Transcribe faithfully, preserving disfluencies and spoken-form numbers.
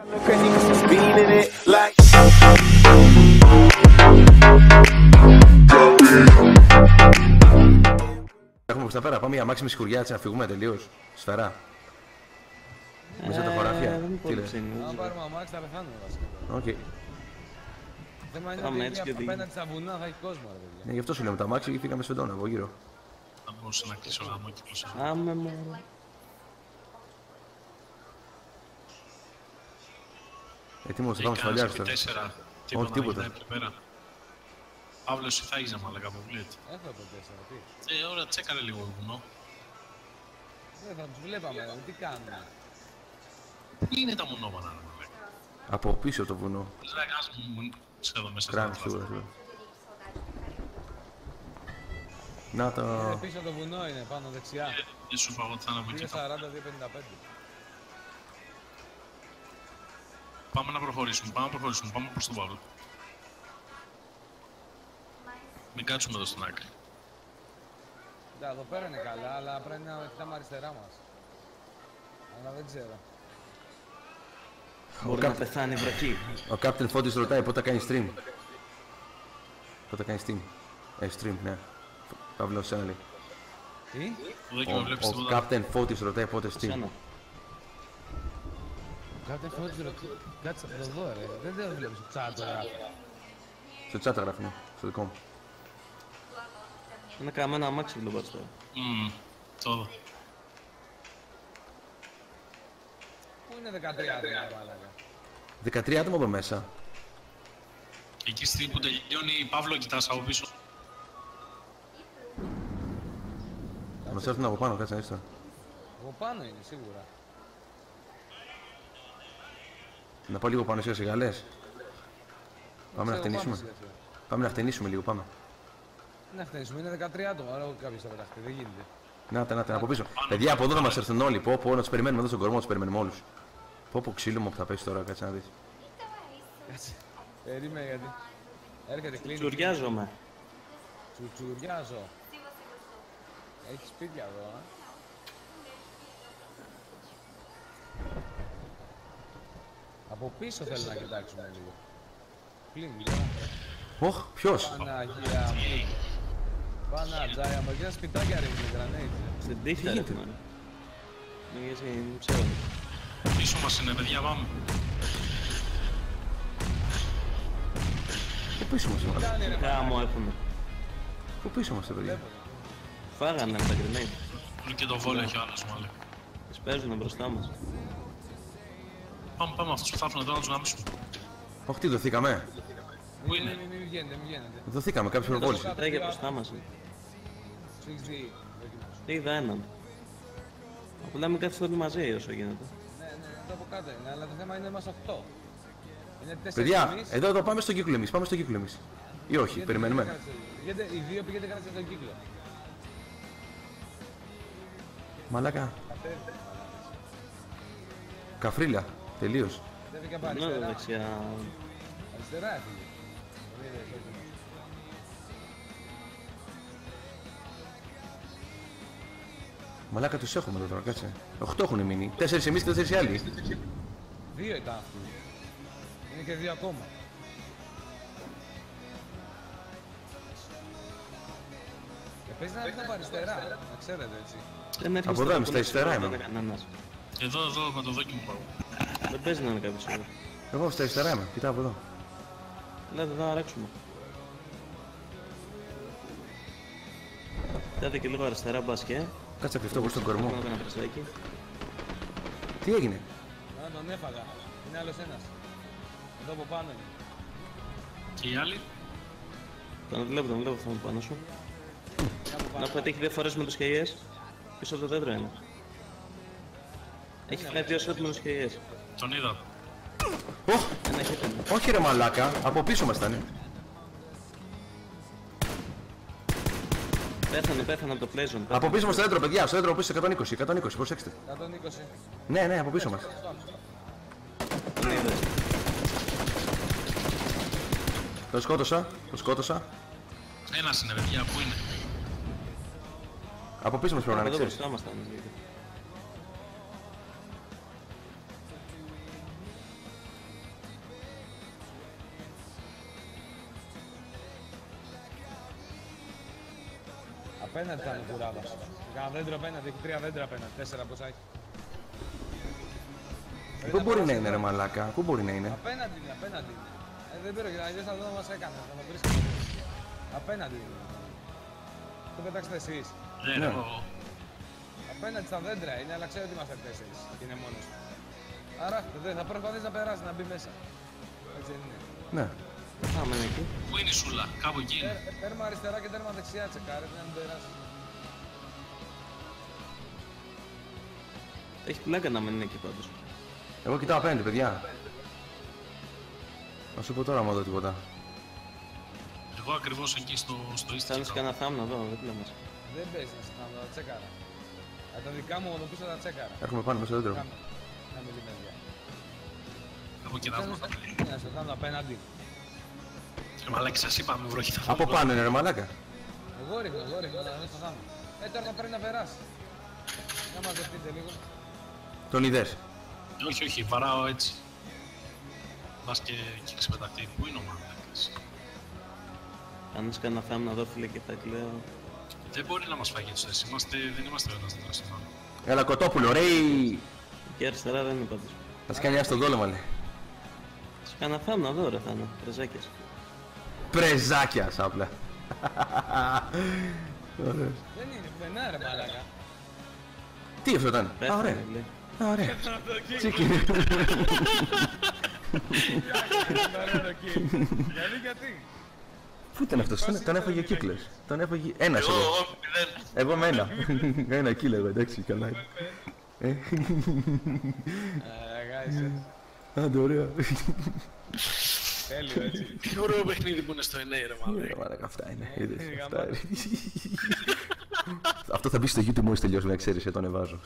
Έχουμε προς τα πέρα, πάμε για αμάξι με σιγουριά έτσι να φύγουμε τελείως. Σφαιρά. Ε, Μέσα τα χωράφια. Δεν Τι λες? Αν πάρουμε αμάξι θα πεθάνουμε βασικά. Οκ. Okay. Το θέμα είναι ότι απέναντι στα βουνά θα έχει κόσμο, ρε παιδιά. Ναι, γι' αυτό σου λέμε τα αμάξι και φύγαμε σφεντόνα από γύρω. Θα μπορούσα να κλείσω γάμο και κλείσω. Άμε μωρέ. Έτοιμος, θα πάμε σφαλιάρες τώρα. Όχι, τίποτα. Παύλος, θα έχεις να μ' έλεγα από βλέτ. Έχω από τέσσερα, τι. Ε, ωραία, τσέκαρε λίγο το βουνό. Δεν θα τους βλέπαμε, τι κάνουμε. Πού είναι τα μονόπανα, ρε μαλάκα? Από πίσω το βουνό. Λάγας μου, ξέρω μέσα Κράνη, στα σίγουρα, σίγουρα. Να το... Ε, πίσω το βουνό είναι, πάνω δεξιά. Δεν σου είπα εγώ ότι θα είναι από εκεί. δύο σαράντα δύο πενήντα πέντε. Πάμε να προχωρήσουμε, πάμε να προχωρήσουμε, πάμε προς τον Παύλο. Μην κάτσουμε εδώ στην άκρη. Ναι, εδώ πέρα είναι καλά, αλλά πρέπει να κοιτάμε αριστερά μας. Αλλά δεν ξέρω. Μπορεί να πεθάνει βροχή. Ο Captain Φώτης ρωτάει πότε κάνει stream. Πότε κάνει stream. Ε, stream, ναι. Παύλο, σένα λέει. Τι? Ο Captain Φώτης ρωτάει πότε stream. Ο Captain Φώτης ρωτάει... Κάτσε από εδώ, ρε. Δεν το βλέπεις στο chat τώρα. Στο chat το γράφει, ναι. Στο δικό μου. Είναι καμένα αμάξι βλέπω τώρα. Μμμ, τώρα. Πού είναι δεκατρία άτομα, μάλακα? δεκατρία άτομα εδώ μέσα. Εκεί στη στιγμή που τελειώνει, Παύλο, κοιτάς από πίσω. Θα μας έρθουν από πάνω, κάτσε να είσαι. Από πάνω είναι, σίγουρα. Να πάω λίγο πάνω σε σιγαλές. Πάμε να χτενίσουμε. Πάμε να χτενίσουμε λίγο, πάμε. Να χτενίσουμε, είναι δεκατρία άτομα, άρα κάποιος θα πεταχτεί, δεν γίνεται. Να τα, να τα, από πίσω. Παιδιά, από εδώ θα μας έρθουν όλοι. Πω, πω, να τους περιμένουμε εδώ στον κορμό, τους περιμένουμε όλους. Πω, πω, ξύλο μου που θα πέσει τώρα, κάτσε να δεις. Κάτσε. Περίμενε γιατί. Έρχεται, κλείνει. Τσουριάζομαι. Τσουριάζω. Έχει σπίτια εδώ, α. Από πίσω θέλω να κοιτάξουμε λίγο. Κλείνει λίγο. Ωχ, ποιος? Παναγία μου. Πανατζάια μου, εκεί ένα σπιτάκια ρίχνει γρανέιτ. Στην τύχη ρε πούμε. Δεν ξέρω. Πίσω μας είναι, παιδιά, πάμε. Πού πίσω μας είναι? Γάμο έχουμε. Πού πίσω μας, παιδιά? Φάγανε τα grenade. Είναι και το βόλιο έχει ο άλλος, μάλλον. Τις παίζουνε μπροστά μας. Πάμε, πάμε, αυτούς που θα έρθουν εδώ να τους γαμίσουμε. Όχι, τι δοθήκαμε? Πού είναι? Μην βγαίνετε, μην βγαίνετε. Δοθήκαμε, κάποιος προβόλησε. Σπιτάκια μπροστά μας είναι. Σου έχεις δει. Τι είδα έναν. Απλά μην κάθεστε όλοι μαζί όσο γίνεται. Ναι, ναι, εδώ από κάτω είναι, αλλά το θέμα είναι μας οκτώ. Είναι τέσσερις Παιδιά, εμείς. εδώ, εδώ πάμε στον κύκλο εμείς, πάμε στον κύκλο εμείς. Ή όχι, Πηγαίνετε, περιμένουμε. κάτσε. Πηγαίνετε, οι δύο πηγαίνετε κάτσε στον κύκλο. Μαλάκα. Καφρίλα, τελείως. Δεν πήγε από Ναι, αριστερά. δεξιά. Αριστερά έφυγε. Μαλάκα τους έχουμε εδώ τώρα, κάτσε. Οχτώ έχουν μείνει. Τέσσερις εμείς και τέσσερις οι άλλοι. Δύο ήταν αυτοί. Είναι και δύο ακόμα. Παίζει να έρθει από αριστερά, να ξέρετε έτσι. Δεν έρχεται Από εδώ είμαι, στα αριστερά είμαι. κανένας. Εδώ, εδώ, με το δόκιμο πάω. Δεν παίζει να είναι κάποιος εδώ. Εγώ στα αριστερά είμαι, κοιτάω από εδώ. Λέτε να ρέξουμε. Κοιτάτε και λίγο αριστερά μπάσκε. Κάτσε να κρυφτώ προς τον κορμό. Κάνω ένα πρεσάκι. Τι έγινε? Α, τον έφαγα. Είναι άλλος ένας. Εδώ από πάνω είναι. Και οι άλλοι? Τον βλέπω, τον βλέπω, θα είμαι πάνω σου. Να πετύχει δύο φορές με τους χείες. Πίσω από το δέντρο είναι. Έχει φάει δύο σότ με τους χείες. Τον είδα. Οχ, Ένα χέρι. όχι ρε μαλάκα, από πίσω μας ήταν. Πέθανε, πέθανε από το πλέζον. Από πίσω μας στο δέντρο, παιδιά, στο δέντρο πίσω εκατόν είκοσι, εκατόν είκοσι, προσέξτε. εκατόν είκοσι. Ναι, ναι, από πίσω μας. Τον είδες. Το σκότωσα, το σκότωσα. Ένας είναι, παιδιά, πού είναι? Από πίσω μας πρέπει να Από είναι, εδώ ξέρεις. μπροστά μας ήταν. Απέναντι ήταν ο κουράδας. Κάνα δέντρο απέναντι, έχει τρία δέντρα απέναντι, τέσσερα πόσα έχει. Πού μπορεί να είναι ρε μαλάκα, πού μπορεί να είναι. Απέναντι είναι, απέναντι είναι. Ε, δεν πήρω και αλλιώς θα δω να μας έκανε, θα το βρεις. Απέναντι είναι. Το πετάξτε εσείς. Δεν Ναι. έχω. Απέναντι στα δέντρα είναι, αλλά ξέρω ότι είμαστε τέσσερις και είναι μόνος του. Άρα δεν θα προσπαθείς να περάσει, να μπει μέσα. Έτσι δεν είναι. Ναι. Πάμε εκεί. Πού είναι η Σούλα, κάπου εκεί είναι. Ε, ε, Τέρμα αριστερά και τέρμα δεξιά τσεκάρε, να μην περάσει. Έχει πλάκα να μην είναι εκεί πάντως. Εγώ κοιτάω απέναντι, παιδιά. Να σου πω τώρα άμα δω τίποτα. Εγώ ακριβώς εκεί στο, στο east Κάνεις κοιτάω. κανένα θάμνο εδώ, δίπλα μας. Δεν παίζει να σε κάνω, τα τσέκαρα. Α, τα δικά μου εδώ πίσω τα τσέκαρα. Έρχομαι πάνω μέσα στο δέντρο. Κάμε. Κάμε τη μεριά. Από εκεί να βρω. Να σε κάνω απέναντι. Ρε μαλάκι, σας είπαμε βροχή θα Από φάμε. πάνω είναι ρε μαλάκα. Εγώ ρίχνω, εγώ ρίχνω, να δεις το θάμνο. Ε, τώρα πρέπει να περάσει. Να μαζευτείτε λίγο. Τον είδες. Όχι, όχι, βαράω έτσι. Μπας και εκεί ξεπεταχτεί. Πού είναι ο μαλάκας. Κάνεις κανένα θάμνο εδώ φίλε και θα κλαίω. Δεν μπορεί να μας φάγει έτσι. Είμαστε, δεν είμαστε ο ένας δέντρος. Έλα κοτόπουλο ρε. Και αριστερά δεν είναι πάντως. Θα σε κάνει ένα στον δόλεμα λέει. Σου κάνα θάμνο εδώ ρε Θάνο, πρεζάκες. Πρεζάκια σάπλα. Ωραίος. Δεν είναι πουθενά ρε μαλάκα. Τι αυτό ήταν. Α, Πέφτανε ωραία. λέει. Α, ωραία. Τσίκι. Γιατί, γιατί. Πού ήταν αυτός, τον, τον έφαγε ο κύκλος. Τον έφαγε ένας Εγώ, εγώ. εγώ, μηδέν. Εγώ με ένα. Ένα κύλο εγώ, εντάξει, καλά. είναι. Ε, Αγάπησε. Άντε, ωραίο. Τέλειο έτσι. Τι ωραίο παιχνίδι που είναι στο εννέα ρε μαλάκα. Ωραία, μαλάκα, αυτά είναι. Είδες, είναι αυτά γαμάτο. είναι. Αυτό θα μπει στο YouTube μόλις τελειώσει, να ξέρεις, ε, το ανεβάζω.